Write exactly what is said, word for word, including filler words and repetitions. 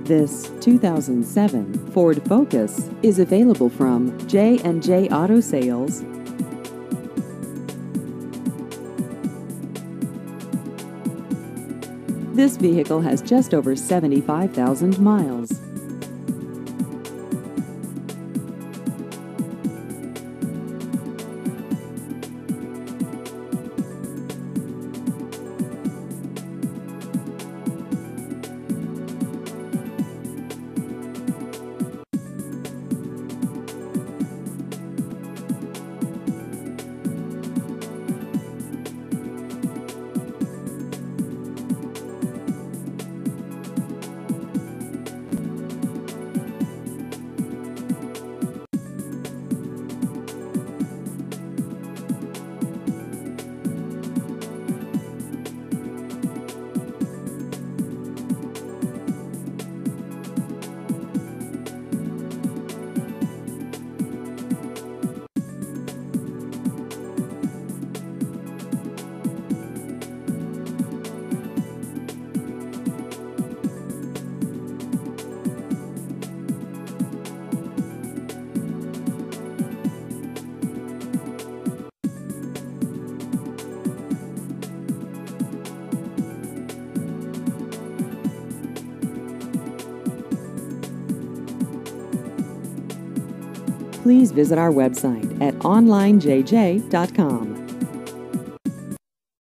This two thousand seven Ford Focus is available from J and J Auto Sales. This vehicle has just over seventy-five thousand miles. Please visit our website at online j j dot com.